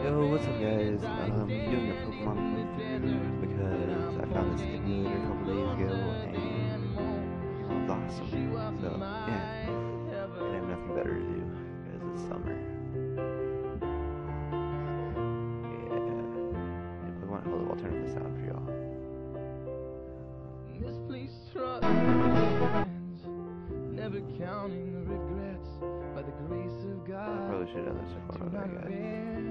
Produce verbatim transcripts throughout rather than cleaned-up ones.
Yo, what's up guys? Um, I'm doing a Pokemon playthrough because I found this Ineed a couple days ago and it was awesome. So, yeah, and I have nothing better to do because it's summer. Yeah, and Pokemon, hold up, I'll turn this out for y'all. Misplaced trust friends, never counting the regrets by the grace of God. I probably should have done this before, but I got it.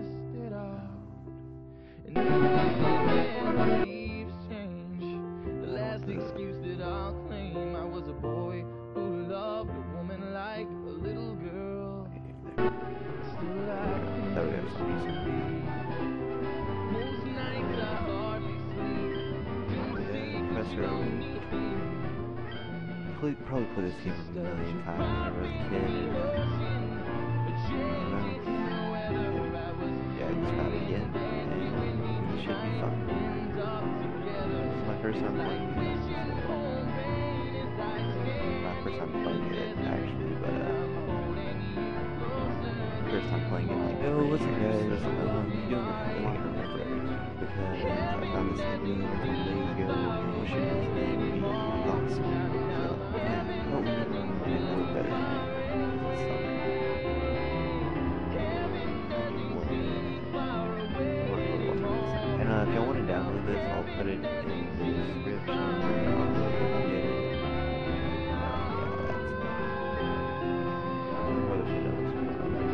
And now leaves change. The last excuse that I'll claim, I was a boy who loved a woman like a little girl. Still I can't sleep. Most nights I hardly sleep. Professor, Probably, probably played this game a million times when I was a kid. And, yeah, I just got it again, and it should be fun. This is my first time playing it. My first time playing it, actually, but uh, first time playing it like. Yo, what's up, guys? Um, I'm doing a Pokemon playthrough because I found this game a couple days ago, and it should be awesome. I don't remember anything better than summer. And uh, if y'all want to download this, I'll put it in the description. Um, yeah, yeah, that's it. I probably should have done this before.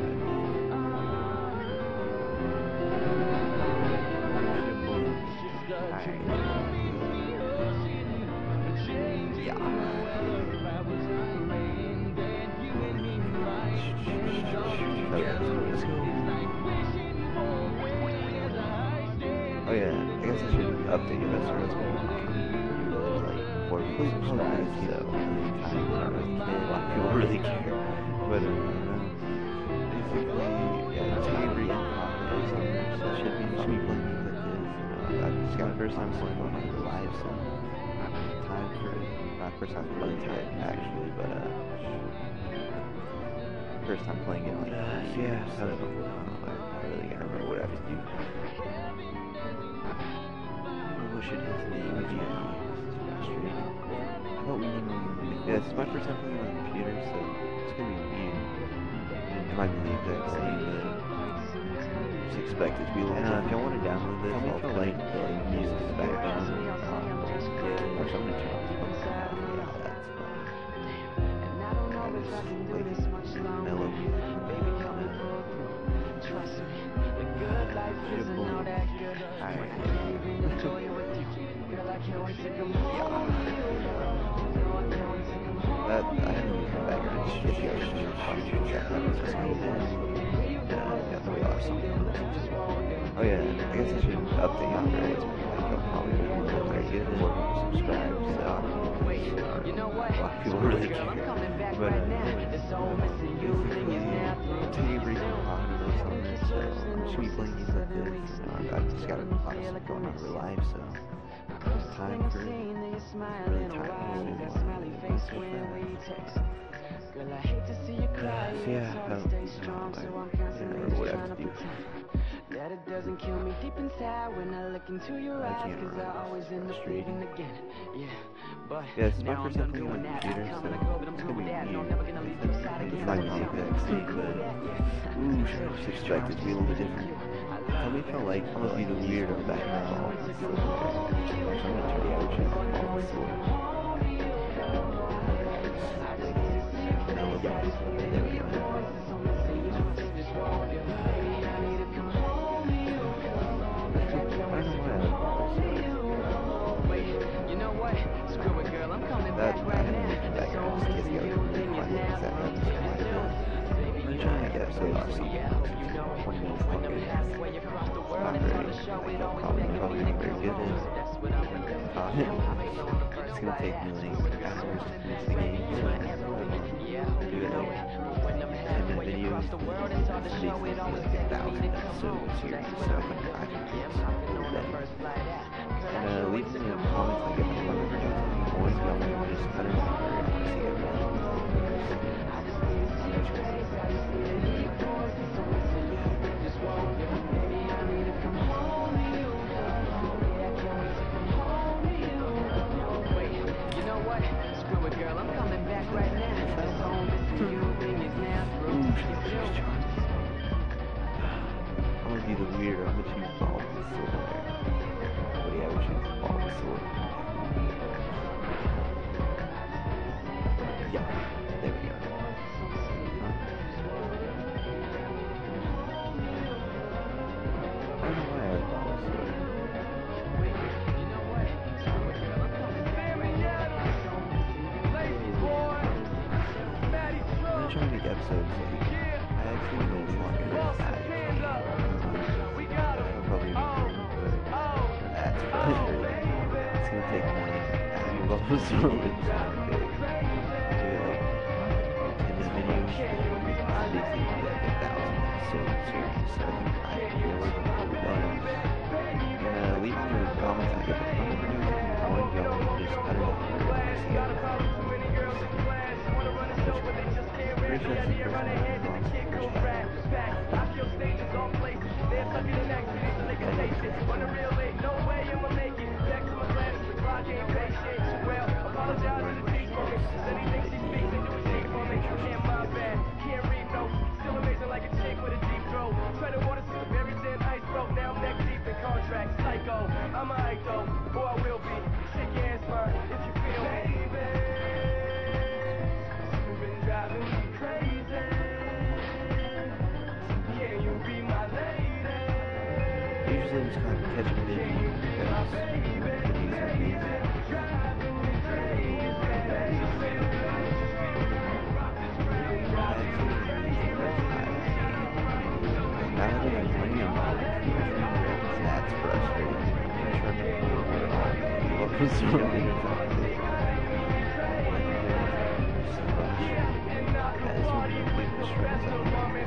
Oh yeah, I guess I should update you guys for what's going on. Like, for please probably so time when I was a kid, a lot of people really care. But uh, basically, yeah, it's kind of reading popular summer, so it should be fun playing games like this. Uh, I just got my first time playing one on the live, so time for it. Not first time playing it actually, but uh, first time playing it like uh, yeah. So uh, I really gotta remember what I have to do. What should his name be? Frustrating. I don't remember. Yeah, this is my first time playing on a computer, so it's gonna be weird. It might be the exact same, but just expect it to be a little. And uh, if y'all want to download this, I'll play it to like music in the background. Yeah, or something to turn off. Yeah, that's fun. It's like mellow music. Trust me, the good life isn't all that good. I can't even enjoy it with you. Girl, I can't wait to come home with you. That, I haven't even come back around to shit the ocean and shoot that. That was just really fun. Yeah, yeah, that was awesome. Oh yeah, I guess I should update you for what's been like. I'll probably be more very good and more people subscribe, so you know what? a lot of people really care. But uh, basically, take a brief pause or something, so I'm just gonna be playing games like this. Uh, I've just got a lot of stuff going on in real life, so time for really time to Girl, I hate to see you cry. Uh, yeah, I don't know. I can't remember what I have to do. That it doesn't kill me deep inside when I look into your eyes, cause I always end up bleeding again. Yeah, but yeah, it's my first time playing on a computer, so it's gonna be weird. It's not gonna be the exact same, but ooh, I just expect it to be a little bit different. Tell me if I like, I'm gonna be the weirdo background. So, I'm gonna turn the ocean off. That, I haven't mentioned that guy, just kidding, I was really funny, because that happens quite a bit. I'm trying to get episode off, so twenty minutes long, it's not very, like, I'll probably, probably not very good at talking. It's gonna take me like hours to finish the game, so I don't know, do it like ten minute videos, it takes me like a thousand episodes here, so I can, I can get some cool better. And uh, leave in the comments, like, if I'm ever doing something boring, don't just cut it out here, I want to see everything. be the weird. I'm gonna choose ball and sword. But yeah, we choose ball and sword. Yeah, there we go. I don't know why I like ball and sword. I'm trying to make episodes like I actually really want to get that. I'll probably be doing it, but that's frustrating. It's gonna take more. I mean, ball and sword is just gonna take. In this video, it's basically like a thousand episode series, so I think I feel like it's really done. And uh, leave me in the comments, I get the fun for doing something more, you know, just cut it off here and see how it goes. Pretty sure it's the first one I'm on, first time. Usually just kind of catch a video because videos are amazing. Now that I'm playing on all that's frustrating. I'm trying to remember what was wrong exactly. That's one of the biggest strengths I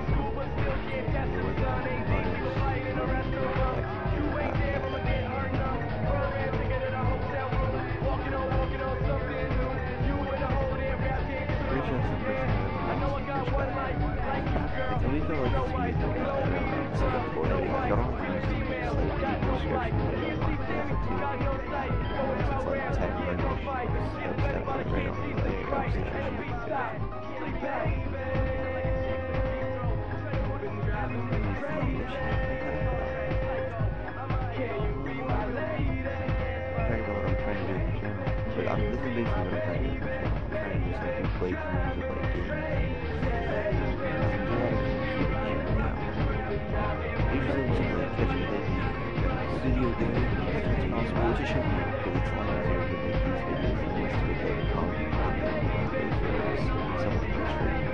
But I'm, this is basically what I'm trying to do. I'm trying to just like do playthroughs of like games. Um, do a lot of computer games now. Usually just like catch a video game as much as possible, which it should be because it's a lot easier to make these videos than it is to make like a comedy video. Those are somewhat frustrating.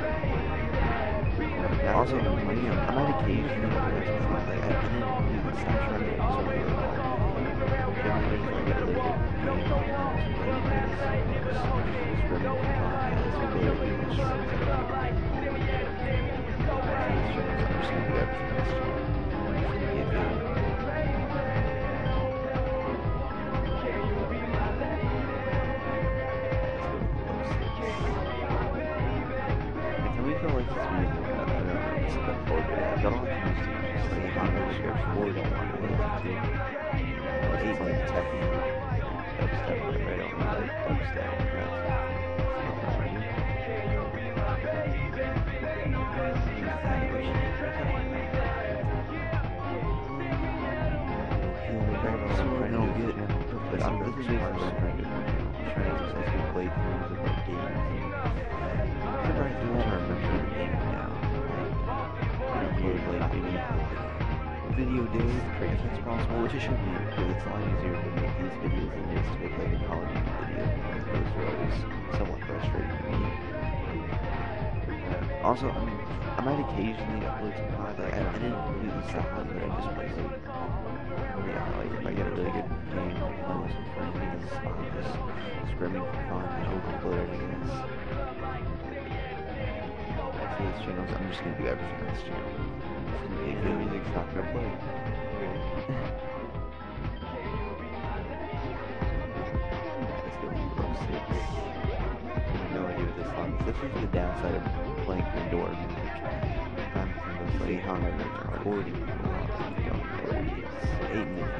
Yeah, also, I'm like, you know, I might occasionally upload something like that. I didn't do the Snapchat episode really long. Generally, I get really good. But I'm really basically what I'm trying to do. I'm trying to just like do playthroughs of like games. Whenever I do it, I remember the game now. I upload like maybe video days for as much as possible, which it should be because it's a lot easier to make these videos than it is to make like a comedy video. Those are always somewhat frustrating to me. Also, I mean, I might occasionally upload some content. I, I didn't do this stuff, but I just play like, yeah, like if I get a really good game, I'm playing with some friends, I'm just scrimming for fun, I will upload everything else. Actually, this channel, I'm just gonna do everything on this channel. It's gonna be a good music, stop gonna play. Let's go to row six. No idea what this song is. This is the downside of playing indoor music. I'm going to play Honda recording for a while. You don't know it's eight minutes.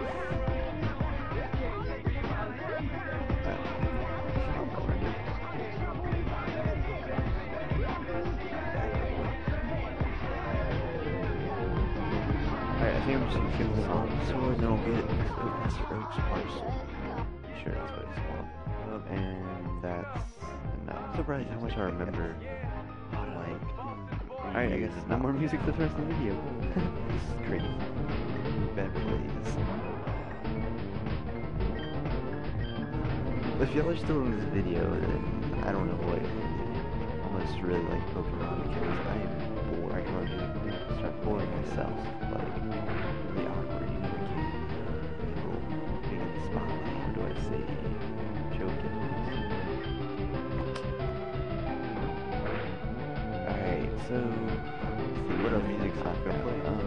Alright, I think I'm just gonna skip the song. Sword, and then I'll get Master Oak's Parcel. Sure, that's what it's called. Oh, and that's enough. I'm surprised how much I remember. Like, alright, I guess no more music for the rest of the video. This is crazy. Bad plays. If y'all are still in this video, then I don't know what. I must really like Pokemon because I am bored. I can just start boring myself. Like, really awkward, you know, I can't feel being in the spotlight. What do I say? Joking. Alright, so, let's see, what other music's not gonna play? Um,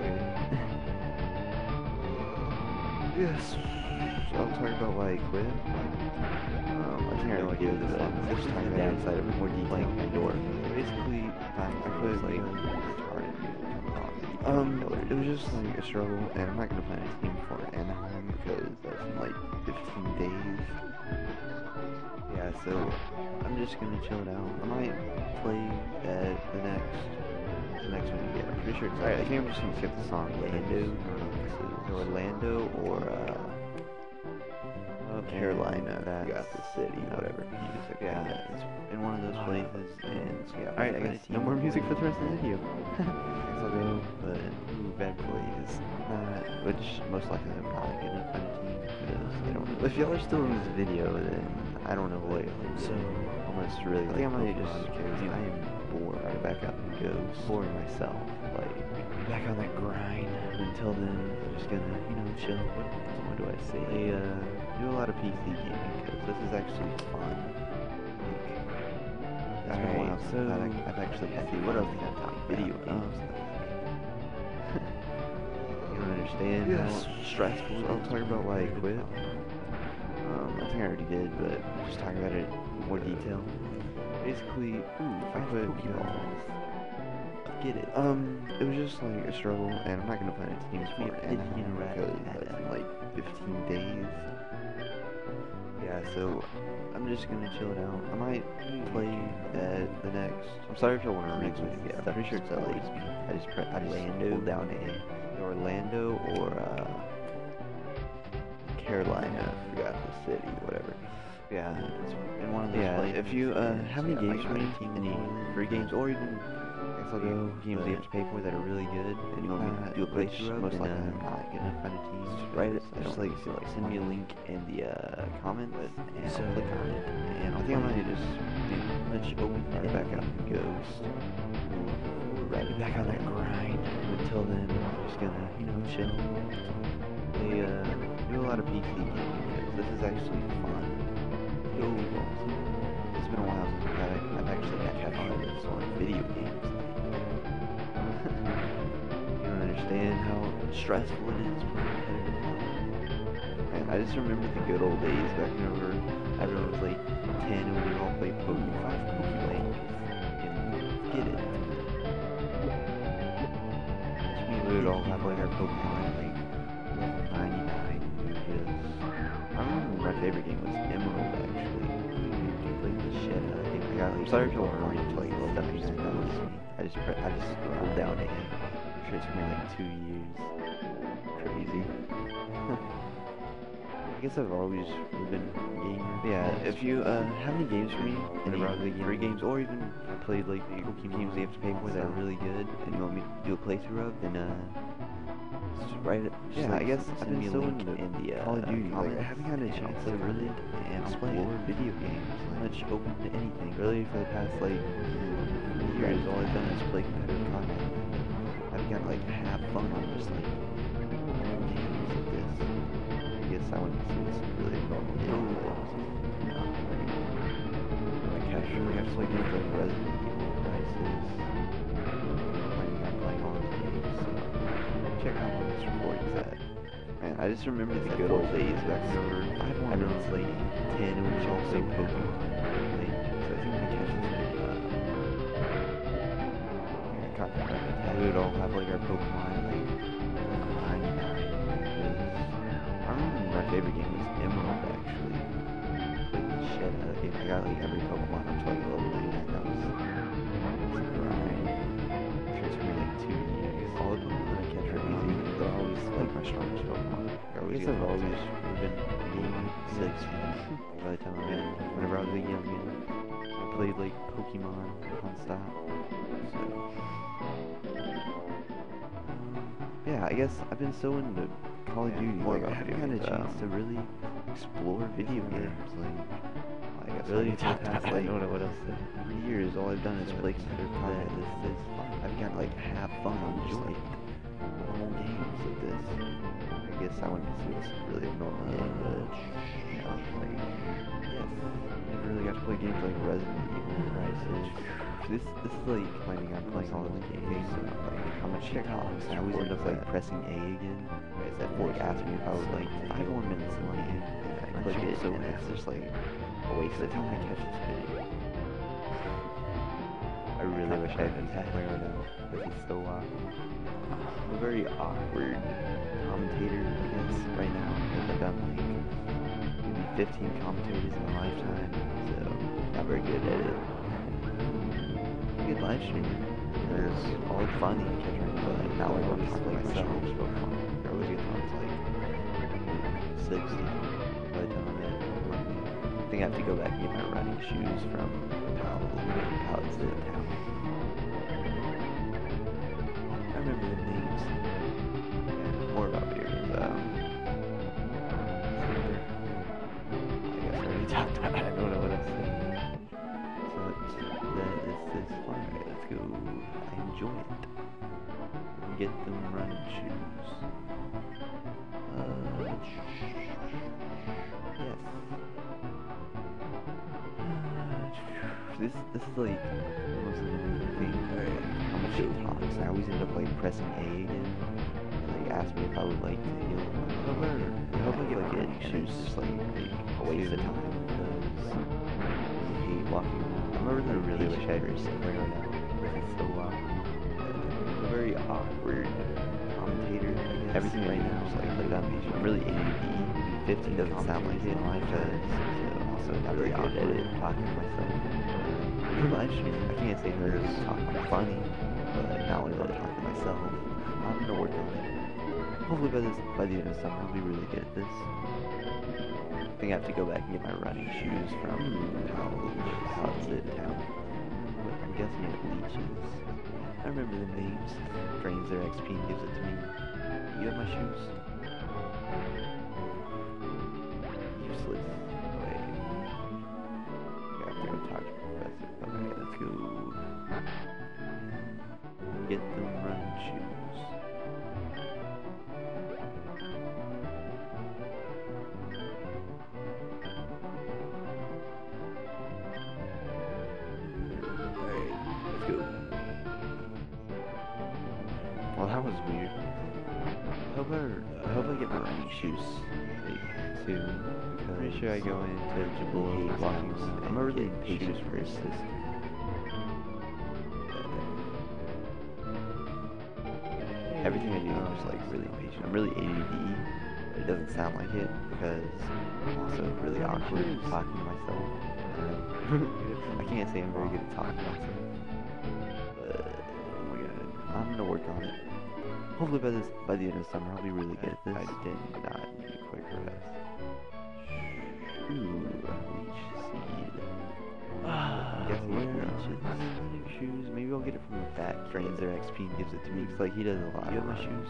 okay. Yes, I'll talk about why I quit. Um, I think I already gave this one. Just talking about inside of more detail my door. Basically, I quit like retarded. Um, it was just like a struggle, and I'm not gonna plan a team for Anaheim because that's in like fifteen days. Yeah, so I'm just gonna chill it out. I might play at the next, the next one. Yeah, I'm pretty sure it's. Alright, I think I'm just gonna skip the song. Orlando, so Orlando or uh. Carolina, that got the city, whatever. Music, yeah, it's in one of those places, and yeah. Alright, I guess no more music for the rest of the video. Guess I'll go, but ooh, bad plays, uh, which most likely I'm probably gonna find a team because I don't know. If y'all are still in this video, then I don't know what. So I must really. I think I might just because I am bored. I back up and go, boring myself, like back on that grind. Until then, I'm just gonna, you know, chill. What, what do I say? They, uh. do a lot of P C gaming because this is actually fun. Like, it's been a while since so I've, I've actually had what else can I talk about? Video games. Um, you don't understand yes. how stressful it is. I'll talk about why I quit. Um, I think I already did, but just talk about it in more detail. Basically, ooh, I quit because get it. Um, it was just like a struggle, and I'm not gonna plan a team for it because that's in like fifteen days. Yeah, so I'm just gonna chill it out. I might play at the next. I'm sorry if y'all want to read with me. I'm pretty sure it's L A. I just pre I just Orlando down A. Orlando or uh, Carolina. I forgot the city, whatever. Yeah, it's in one of those. Yeah, places. If you uh, have any games for me, any free games, or even I'll go games you have to pay for that are really good, and you want me to do a playthrough, most likely I'm not gonna find a team. Right, just like so like send me a link in the uh, comments, and so click on it. And I think I'm gonna just let's open it back up and Ghost. We're right back on that grind. Until then, I'm just gonna you know chill. They uh, do a lot of P C gaming because this is actually fun. Yo, it's been a while since I've, I've actually had fun with this on video games. You don't understand how stressful it is for competitive. And I just remember the good old days back whenever everyone was like ten and we would all play Pokemon, Pokemon, and get it. Which means we would all have like our Pokemon like level ninety-nine because I remember my favorite game was Emerald actually. You played the shit out of it. I got, I'm sorry if you want to read like stuff you just know. I just I just scrolled down to him. I'm sure it's been like two years. Crazy. I guess I've always been a gamer. Yeah, if you uh, have any games for me, any free games, or even played like the games you have to pay for that are really good, and you want me to do a playthrough of, then uh, just write it. Just yeah, like, I guess I've been so into in the uh, Call of Duty. Like, I haven't had a chance to really and explore video games. Like, much open to anything. Really, for the past like years, all I've done is play competitive content. I've got like have fun on just like games like this. I guess I wouldn't see this really normal games. You know, I capture, I have to like make like Resident Evil prices. I'm playing all these games, so check out what this recording's at. Man, I just remember the good old days back whenever everyone was like ten and we was all playing Pokemon. Like, so I think we catch this like, uh, I caught that right. We would all have like our Pokemon like ninety-nine. I remember my favorite game was Emerald actually. Played the shit out of it. I got like every Pokemon up to like level ninety-nine. That was, that was a grind. I'm sure it's been like two years. All the Pokemon I catch are easy. always guess get I've always thumbs been maybe sixteen by the time I met. Whenever I was a youngin, I played like Pokemon nonstop. So yeah, I guess I've been so into Call of Yeah, Duty. more Like, I about haven't video had a games, chance um, to really explore video games. Like, I guess really, we for the talked past about it. like I don't know what else to say. three years, all I've done is play computer combat. This is fun. I've got like have fun, enjoy it. Normal games like this. I guess I wouldn't consider this really a normal game, but you know, like yes, never really got to play games like Resident Evil, Crisis. This this is like finding I'm playing all these games. So like how much she talks. I always end up like pressing A again. Right, that like asked me if I would like five more minutes in one game, and I click it, so and it's just like a waste of time to catch this video. I really wish I had been tackling right now, because it's so awkward. I'm a very awkward commentator, I guess, right now. I've done like maybe fifteen commentators in my lifetime, so not very good at it. Good live streamer. There's all funny, but now I want to talk to myself. I always get times like sixty by the time I'm at running. I think I have to go back and get my running shoes from Powell, Powell's in town. I remember the names. Yeah, more about video games. Um, I guess I already talked about it. I don't know what else to say. So that is this fun. Alright, let's go. I enjoy it. Get them running shoes. Uh, yes. This this is like the most annoying thing. Like, how much it talks. I always end up like pressing A again. And like ask me if I would like to heal. However, I hope I get like it. And it's just like a waste of time because I hate walking around. I remember I really wish I had been tackling right now, because it's so awkward. I'm a very awkward commentator. I guess. Everything right now is like like I'm, I'm really A D D. fifteen doesn't sound like it. Because also not very good at it. Talking to myself. Live stream. I can't say nerds talking funny, but now I love talking to myself. I'm gonna work on it. Hopefully by this by the end of summer I'll be really good at this. I think I have to go back and get my running shoes from Powell, Powell's in town. I'm guessing it leeches. I remember the names. Drains their X P and gives it to me. You have my shoes? Useless. Wait. I have to go talk to Professor. Okay, let's go. Get them running shoes. Alright, let's go. Well, that was weird. I hope I, I hope I get my running shoes like, soon. Because pretty sure I go into Jabula walking. I'm a really patient person. Everything I do, I'm just like really impatient. I'm really A D D, but it doesn't sound like it because I'm also really awkward talking to myself. I can't say I'm very good at talking to myself. But oh my god, I'm gonna work on it. Hopefully by this, by the end of summer, I'll be really good at this. I did not need a quick rest. Ooh, leech seed. I'm guessing it leeches. Shoes. Maybe I'll get it from the fat. Drains their X P and gives it to me. It's like he does a lot. You have my shoes?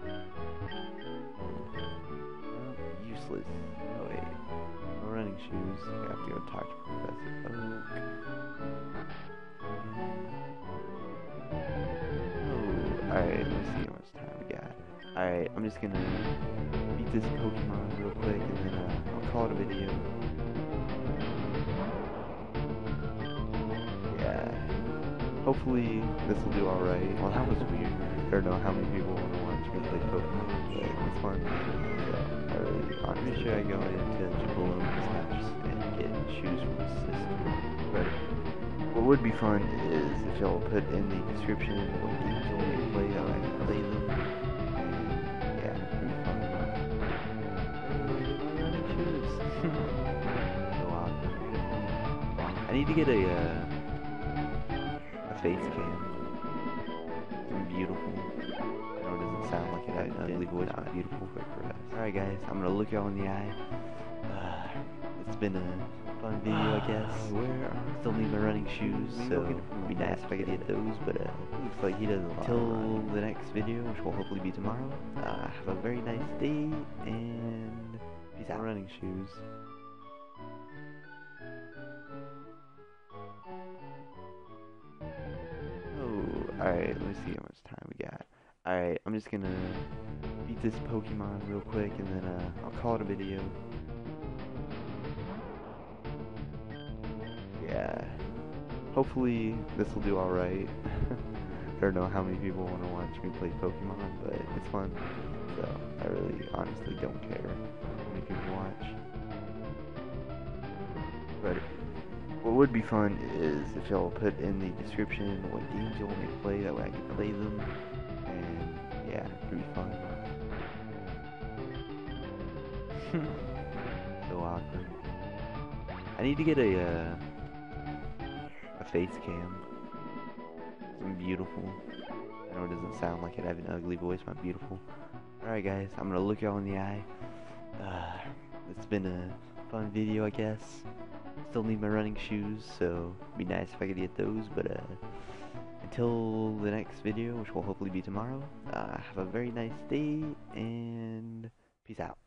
Uh, useless. Oh wait. No running shoes. I have to go talk to Professor Oak. Oh, alright. Let's see how much time we got. Alright, I'm just gonna beat this Pokemon real quick and then uh, I'll call it a video. Yeah. Hopefully this will do alright. Well, that was weird. I don't know how many people want to watch me play Pokemon, but it's fun. So, I really, I'm pretty sure I go into Jabalo's house and get shoes from his sister. But what would be fun is if y'all put in the description what games you want me to play, how I can play them. And yeah, pretty fun. Shoes. So awkward. I need to get a, uh, a face cam. It's beautiful. I know it doesn't sound like it. I ugly voice, my beautiful. Alright guys, I'm gonna look y'all in the eye. Uh, it's been a fun video, I guess. Where still need my running shoes, so it'd be nice if I could get those, but uh, looks like he does a lot. Till the next video, which will hopefully be tomorrow, uh, have a very nice day, and peace out. Running shoes. Oh, alright, let me see how much time we got. Alright, I'm just gonna beat this Pokemon real quick, and then uh, I'll call it a video. Yeah, hopefully this will do alright. I don't know how many people want to watch me play Pokemon, but it's fun, so I really honestly don't care how many people watch. But what would be fun is if y'all put in the description what games you want me to play, that way I can play them, and yeah, it could be fun. So awkward. I need to get a, uh, a face cam. I'm beautiful. I know it doesn't sound like it, I have an ugly voice, but I'm beautiful. Alright guys, I'm gonna look y'all in the eye. Uh, it's been a fun video, I guess. Still need my running shoes, so it'd be nice if I could get those, but uh, until the next video, which will hopefully be tomorrow, uh, have a very nice day, and peace out.